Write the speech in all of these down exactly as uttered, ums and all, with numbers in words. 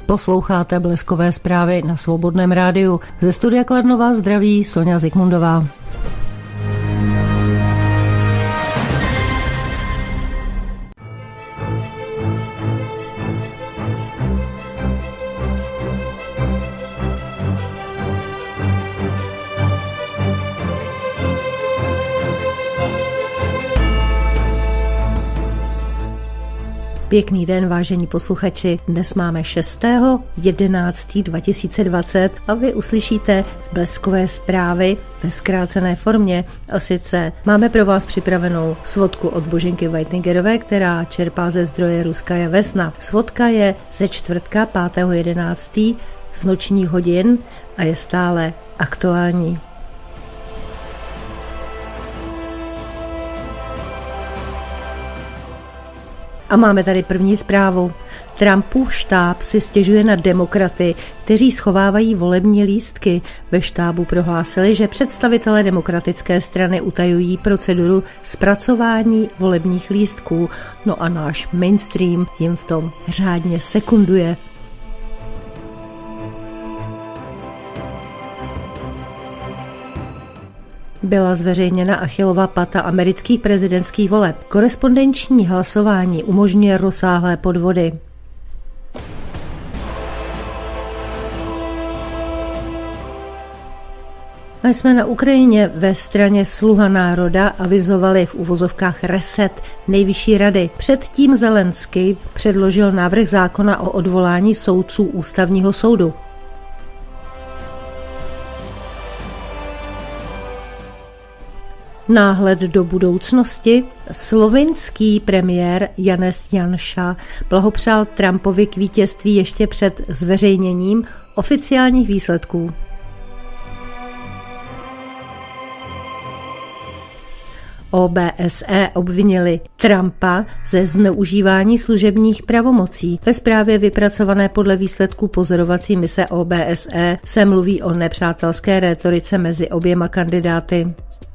Posloucháte Bleskové zprávy na Svobodném rádiu. Ze studia Kladno vás zdraví Soňa Zikmundová. Pěkný den, vážení posluchači. Dnes máme šestého jedenáctého dva tisíce dvacet a vy uslyšíte Bleskové zprávy ve zkrácené formě. A sice máme pro vás připravenou svodku od Boženky Weitnigerové, která čerpá ze zdroje Ruskaja Vesna. Svodka je ze čtvrtka pátého jedenáctého z nočních hodin a je stále aktuální. A máme tady první zprávu. Trumpův štáb si stěžuje na demokraty, kteří schovávají volební lístky. Ve štábu prohlásili, že představitelé demokratické strany utajují proceduru zpracování volebních lístků. No a náš mainstream jim v tom řádně sekunduje. Byla zveřejněna Achillova pata amerických prezidentských voleb. Korespondenční hlasování umožňuje rozsáhlé podvody. A jsme na Ukrajině. Ve straně Sluha národa avizovali v uvozovkách reset nejvyšší rady. Předtím Zelenský předložil návrh zákona o odvolání soudců ústavního soudu. Náhled do budoucnosti. Slovinský premiér Janez Janša blahopřál Trumpovi k vítězství ještě před zveřejněním oficiálních výsledků. O B S E obvinili Trumpa ze zneužívání služebních pravomocí. Ve zprávě vypracované podle výsledků pozorovací mise O B S E se mluví o nepřátelské rétorice mezi oběma kandidáty.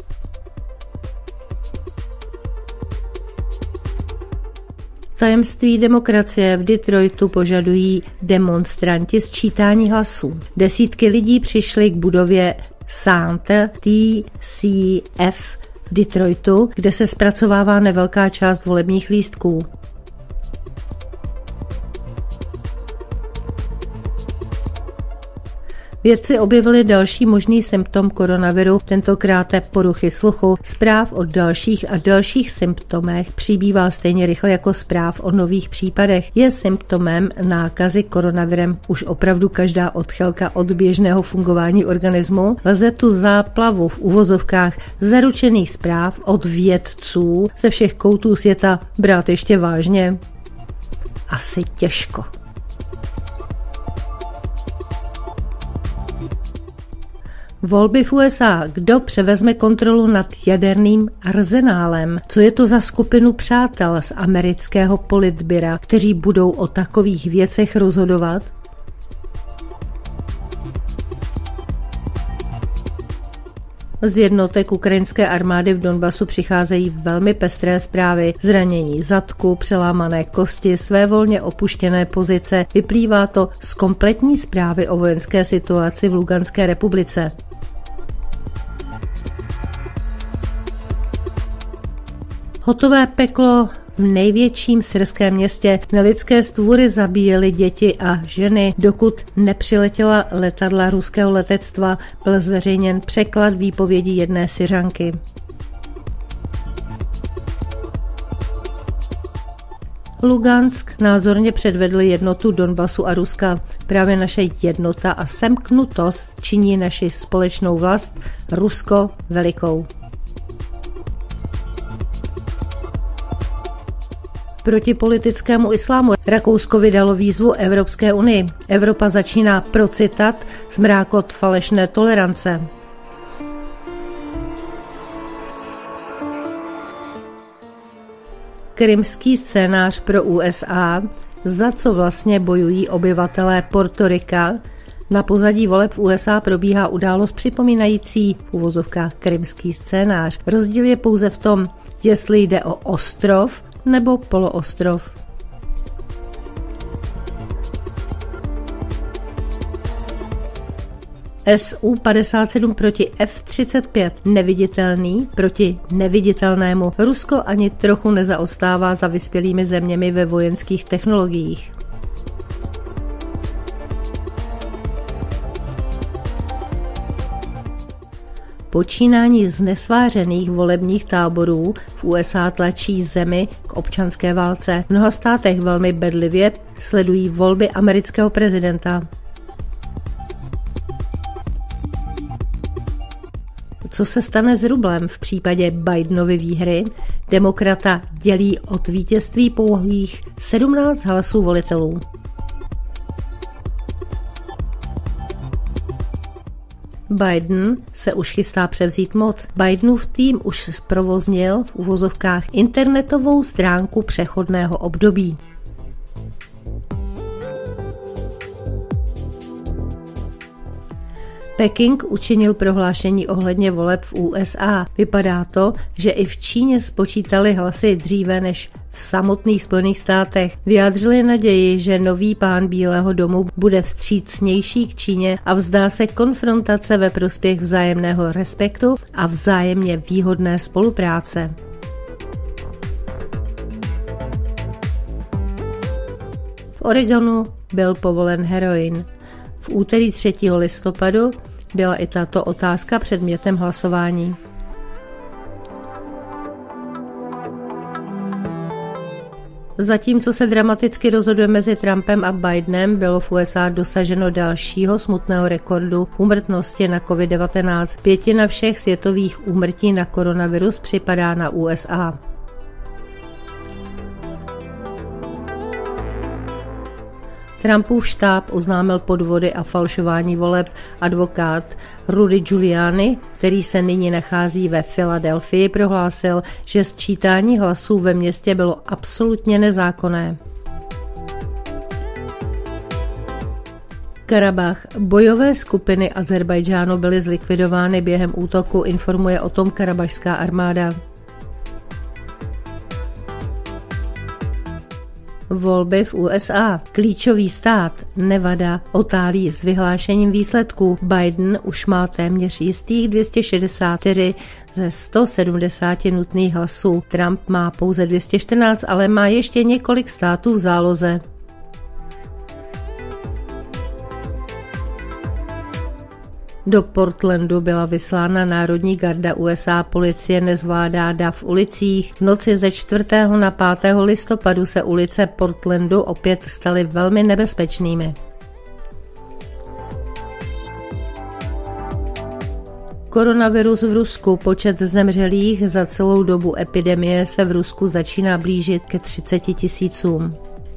Tajemství demokracie v Detroitu požadují demonstranti sčítání hlasů. Desítky lidí přišly k budově Center T C F v Detroitu, kde se zpracovává nevelká část volebních lístků. Vědci objevili další možný symptom koronaviru, tentokrát poruchy sluchu. Zpráv o dalších a dalších symptomech přibývá stejně rychle jako zpráv o nových případech. Je symptomem nákazy koronavirem už opravdu každá odchylka od běžného fungování organismu? Lze tu záplavu v uvozovkách zaručených zpráv od vědců ze všech koutů světa brát ještě vážně? Asi těžko. Volby v U S A. Kdo převezme kontrolu nad jaderným arzenálem? Co je to za skupinu přátel z amerického politbyra, kteří budou o takových věcech rozhodovat? Z jednotek ukrajinské armády v Donbasu přicházejí velmi pestré zprávy. Zranění zadku, přelámané kosti, svévolně opuštěné pozice. Vyplývá to z kompletní zprávy o vojenské situaci v Luganské republice. Hotové peklo v největším syrském městě. Nelidské stvůry zabíjely děti a ženy. Dokud nepřiletěla letadla ruského letectva, byl zveřejněn překlad výpovědi jedné Syřanky. Lugansk názorně předvedl jednotu Donbasu a Ruska. Právě naše jednota a semknutost činí naši společnou vlast Rusko velikou. Proti politickému islámu Rakousko vydalo výzvu Evropské unii. Evropa začíná procitat zmrákot falešné tolerance. Krymský scénář pro U S A, za co vlastně bojují obyvatelé Portorika. Na pozadí voleb v U S A probíhá událost připomínající v uvozovkách krymský scénář. Rozdíl je pouze v tom, jestli jde o ostrov nebo poloostrov. S U padesát sedm proti F třicet pět, neviditelný proti neviditelnému. Rusko ani trochu nezaostává za vyspělými zeměmi ve vojenských technologiích. Počínání znesvářených volebních táborů v U S A tlačí zemi k občanské válce. V mnoha státech velmi bedlivě sledují volby amerického prezidenta. Co se stane s rublem v případě Bidenovy výhry? Demokrata dělí od vítězství pouhých sedmnáct hlasů volitelů. Biden se už chystá převzít moc. Bidenův tým už zprovoznil v uvozovkách internetovou stránku přechodného období. Peking učinil prohlášení ohledně voleb v U S A. Vypadá to, že i v Číně spočítali hlasy dříve než v samotných Spojených státech. Vyjádřili naději, že nový pán Bílého domu bude vstřícnější k Číně a vzdá se konfrontace ve prospěch vzájemného respektu a vzájemně výhodné spolupráce. V Oregonu byl povolen heroin. V úterý třetího listopadu byla i tato otázka předmětem hlasování. Zatímco se dramaticky rozhoduje mezi Trumpem a Bidenem, bylo v U S A dosaženo dalšího smutného rekordu úmrtnosti na covid devatenáct. Pětina všech světových úmrtí na koronavirus připadá na U S A. Trumpův štáb oznámil podvody a falšování voleb. Advokát Rudy Giuliani, který se nyní nachází ve Filadelfii, prohlásil, že sčítání hlasů ve městě bylo absolutně nezákonné. Karabach. Bojové skupiny Azerbajdžánu byly zlikvidovány během útoku, informuje o tom karabašská armáda. Volby v U S A. Klíčový stát Nevada otálí s vyhlášením výsledků. Biden už má téměř jistých dvě stě šedesát čtyři ze sto sedmdesáti nutných hlasů. Trump má pouze dvě stě čtrnáct, ale má ještě několik států v záloze. Do Portlandu byla vyslána národní garda U S A, policie nezvládá dav v ulicích. V noci ze čtvrtého na pátého listopadu se ulice Portlandu opět staly velmi nebezpečnými. Koronavirus v Rusku. Počet zemřelých za celou dobu epidemie se v Rusku začíná blížit ke třiceti tisícům.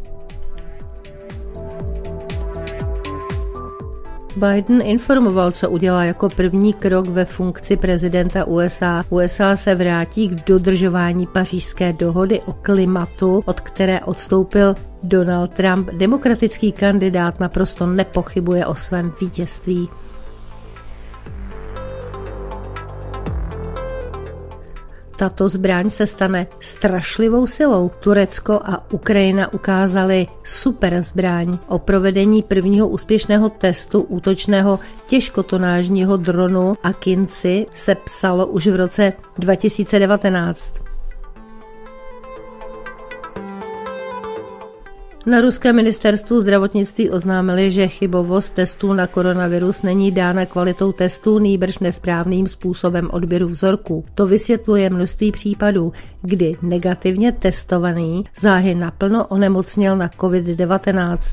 Biden informoval, co udělá jako první krok ve funkci prezidenta U S A. U S A se vrátí k dodržování Pařížské dohody o klimatu, od které odstoupil Donald Trump. Demokratický kandidát naprosto nepochybuje o svém vítězství. Tato zbraň se stane strašlivou silou. Turecko a Ukrajina ukázali super zbraň. O provedení prvního úspěšného testu útočného těžkotonážního dronu Akinci se psalo už v roce dva tisíce devatenáct. Na ruském ministerstvu zdravotnictví oznámili, že chybovost testů na koronavirus není dána kvalitou testů, nýbrž nesprávným způsobem odběru vzorků. To vysvětluje množství případů, kdy negativně testovaný záhy naplno onemocněl na covid devatenáct.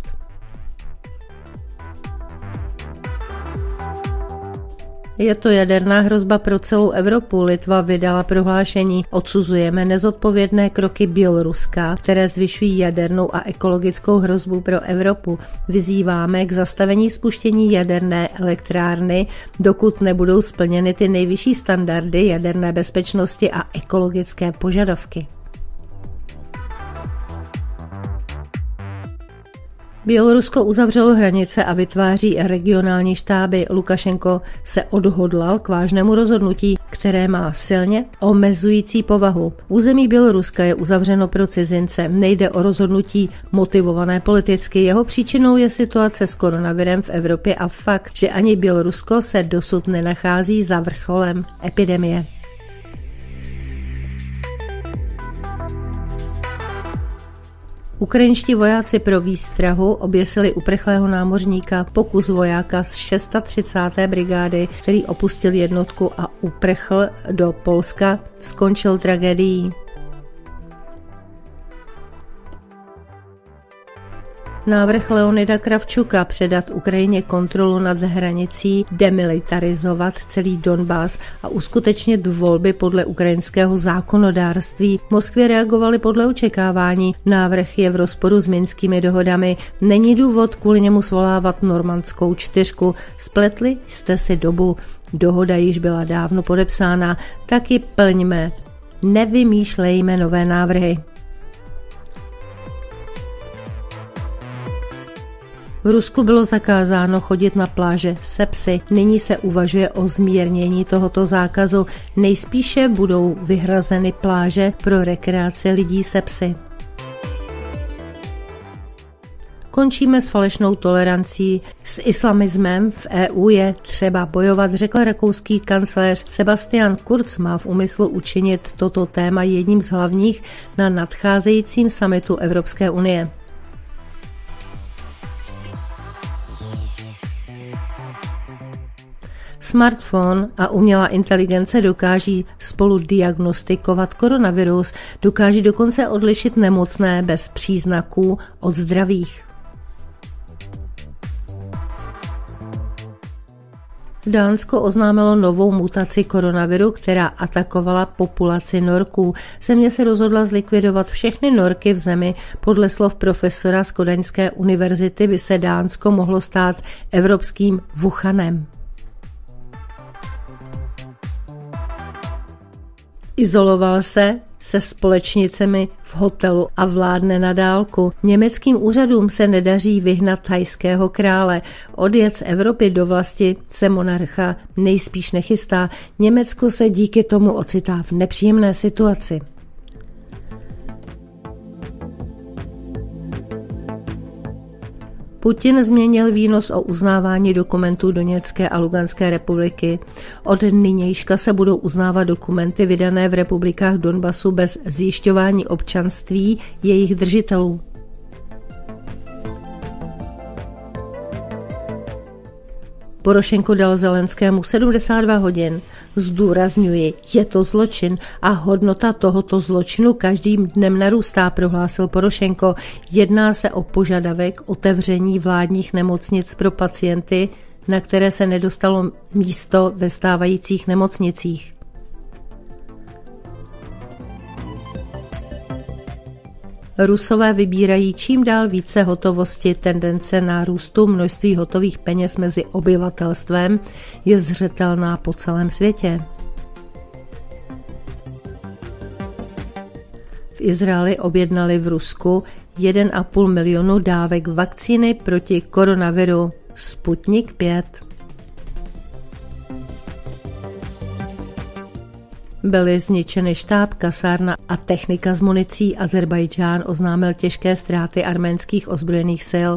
Je to jaderná hrozba pro celou Evropu. Litva vydala prohlášení: odsuzujeme nezodpovědné kroky Běloruska, které zvyšují jadernou a ekologickou hrozbu pro Evropu. Vyzýváme k zastavení spuštění jaderné elektrárny, dokud nebudou splněny ty nejvyšší standardy jaderné bezpečnosti a ekologické požadavky. Bělorusko uzavřelo hranice a vytváří regionální štáby. Lukašenko se odhodlal k vážnému rozhodnutí, které má silně omezující povahu. Území Běloruska je uzavřeno pro cizince. Nejde o rozhodnutí motivované politicky. Jeho příčinou je situace s koronavirem v Evropě a fakt, že ani Bělorusko se dosud nenachází za vrcholem epidemie. Ukrajinští vojáci pro výstrahu oběsili uprchlého námořníka, pokus vojáka z třicáté šesté brigády, který opustil jednotku a uprchl do Polska, skončil tragédií. Návrh Leonida Kravčuka předat Ukrajině kontrolu nad hranicí, demilitarizovat celý Donbas a uskutečnit volby podle ukrajinského zákonodárství v Moskvě reagovali podle očekávání. Návrh je v rozporu s minskými dohodami. Není důvod kvůli němu svolávat normandskou čtyřku. Spletli jste si dobu. Dohoda již byla dávno podepsána, tak ji plňme. Nevymýšlejme nové návrhy. V Rusku bylo zakázáno chodit na pláže se psy. Nyní se uvažuje o zmírnění tohoto zákazu. Nejspíše budou vyhrazeny pláže pro rekreaci lidí se psy. Končíme s falešnou tolerancí. S islamismem v E U je třeba bojovat, řekl rakouský kancléř. Sebastian Kurz má v úmyslu učinit toto téma jedním z hlavních na nadcházejícím summitu Evropské unie. Smartphone a umělá inteligence dokáží spolu diagnostikovat koronavirus, dokáží dokonce odlišit nemocné bez příznaků od zdravých. Dánsko oznámilo novou mutaci koronaviru, která atakovala populaci norků. Země se rozhodla zlikvidovat všechny norky v zemi. Podle slov profesora z Kodaňské univerzity by se Dánsko mohlo stát evropským Wuhanem. Izoloval se se společnicemi v hotelu a vládne na dálku. Německým úřadům se nedaří vyhnat thajského krále. Odjet z Evropy do vlasti se monarcha nejspíš nechystá. Německo se díky tomu ocitá v nepříjemné situaci. Putin změnil výnos o uznávání dokumentů Doněcké a Luganské republiky. Od nynějška se budou uznávat dokumenty vydané v republikách Donbasu bez zjišťování občanství jejich držitelů. Porošenko dal Zelenskému sedmdesát dva hodin. Zdůrazňuji, je to zločin a hodnota tohoto zločinu každým dnem narůstá, prohlásil Porošenko. Jedná se o požadavek otevření vládních nemocnic pro pacienty, na které se nedostalo místo ve stávajících nemocnicích. Rusové vybírají čím dál více hotovosti. Tendence nárůstu množství hotových peněz mezi obyvatelstvem je zřetelná po celém světě. V Izraeli objednali v Rusku jeden a půl milionu dávek vakcíny proti koronaviru Sputnik pět. Byly zničeny štáb, kasárna a technika s municí. Azerbajdžán oznámil těžké ztráty arménských ozbrojených sil.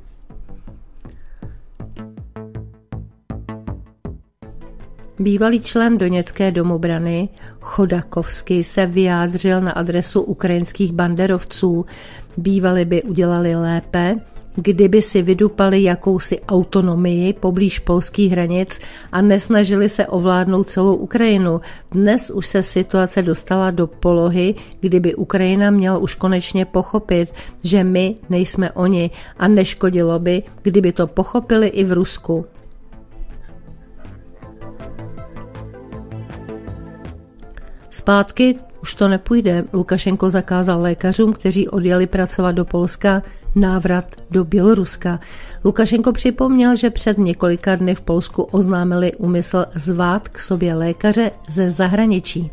Bývalý člen Doněcké domobrany Chodakovský se vyjádřil na adresu ukrajinských banderovců. Bývali by udělali lépe, kdyby si vydupali jakousi autonomii poblíž polských hranic a nesnažili se ovládnout celou Ukrajinu. Dnes už se situace dostala do polohy, kdyby Ukrajina měla už konečně pochopit, že my nejsme oni a neškodilo by, kdyby to pochopili i v Rusku. Zpátky už to nepůjde. Lukašenko zakázal lékařům, kteří odjeli pracovat do Polska, návrat do Běloruska. Lukašenko připomněl, že před několika dny v Polsku oznámili úmysl zvát k sobě lékaře ze zahraničí.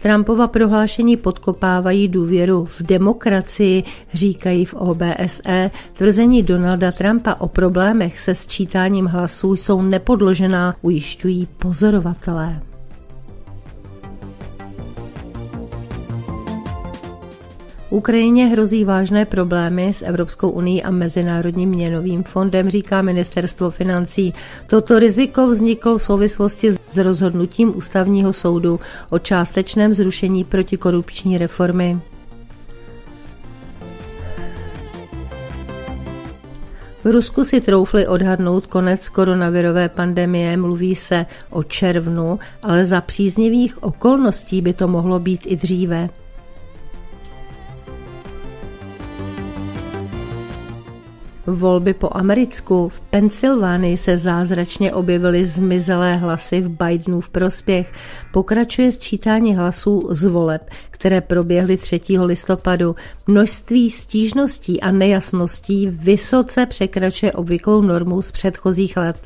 Trumpova prohlášení podkopávají důvěru v demokracii, říkají v O B S E. Tvrzení Donalda Trumpa o problémech se sčítáním hlasů jsou nepodložená, ujišťují pozorovatelé. Ukrajině hrozí vážné problémy s Evropskou unií a Mezinárodním měnovým fondem, říká ministerstvo financí. Toto riziko vzniklo v souvislosti s rozhodnutím ústavního soudu o částečném zrušení protikorupční reformy. V Rusku si troufli odhadnout konec koronavirové pandemie, mluví se o červnu, ale za příznivých okolností by to mohlo být i dříve. Volby po americku. V Pensylvánii se zázračně objevily zmizelé hlasy v Bidenův prospěch. Pokračuje sčítání hlasů z voleb, které proběhly třetího listopadu. Množství stížností a nejasností vysoce překračuje obvyklou normu z předchozích let.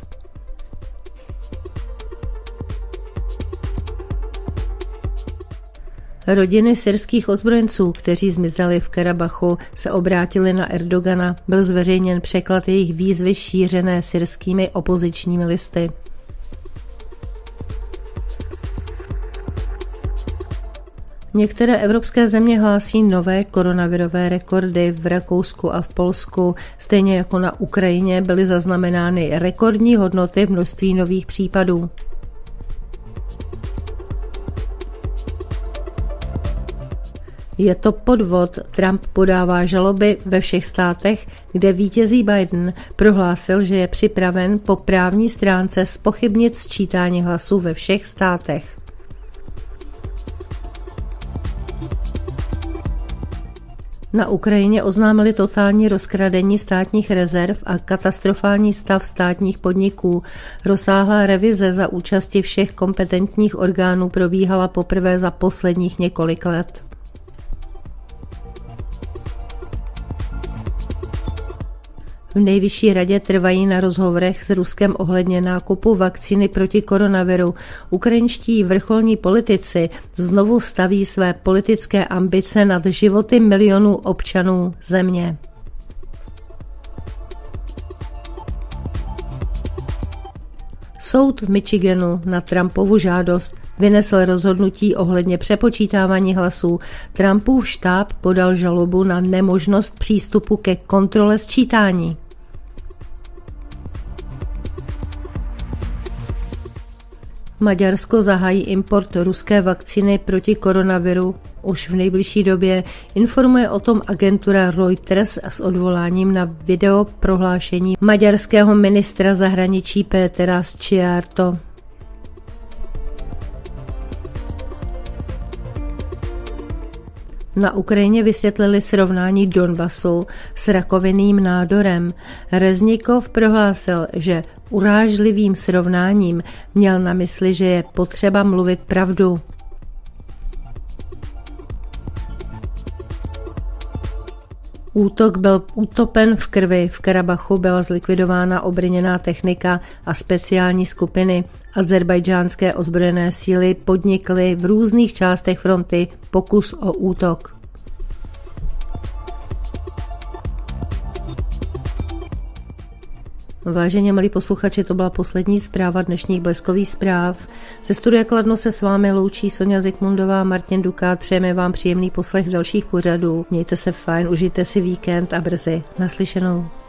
Rodiny syrských ozbrojenců, kteří zmizeli v Karabachu, se obrátili na Erdogana. Byl zveřejněn překlad jejich výzvy šířené syrskými opozičními listy. Některé evropské země hlásí nové koronavirové rekordy. V Rakousku a v Polsku, stejně jako na Ukrajině, byly zaznamenány rekordní hodnoty v množství nových případů. Je to podvod. Trump podává žaloby ve všech státech, kde vítězí Biden. Prohlásil, že je připraven po právní stránce zpochybnit sčítání hlasů ve všech státech. Na Ukrajině oznámili totální rozkradení státních rezerv a katastrofální stav státních podniků. Rozsáhlá revize za účasti všech kompetentních orgánů probíhala poprvé za posledních několik let. V nejvyšší radě trvají na rozhovorech s Ruskem ohledně nákupu vakcíny proti koronaviru. Ukrajinští vrcholní politici znovu staví své politické ambice nad životy milionů občanů země. Soud v Michiganu na Trumpovu žádost vynesl rozhodnutí ohledně přepočítávání hlasů. Trumpův štáb podal žalobu na nemožnost přístupu ke kontrole sčítání. Maďarsko zahájí import ruské vakcíny proti koronaviru už v nejbližší době, informuje o tom agentura Reuters s odvoláním na video prohlášení maďarského ministra zahraničí Pétera Szijjártó. Na Ukrajině vysvětlili srovnání Donbasu s rakovinným nádorem. Reznikov prohlásil, že urážlivým srovnáním měl na mysli, že je potřeba mluvit pravdu. Útok byl utopen v krvi. V Karabachu byla zlikvidována obrněná technika a speciální skupiny. Azerbajdžánské ozbrojené síly podnikly v různých částech fronty pokus o útok. Vážení milí posluchači, to byla poslední zpráva dnešních Bleskových zpráv. Ze studia Kladno se s vámi loučí Sonja Zikmundová, Martin Duka. Přejeme vám příjemný poslech dalších pořadů. Mějte se fajn, užijte si víkend a brzy naslyšenou.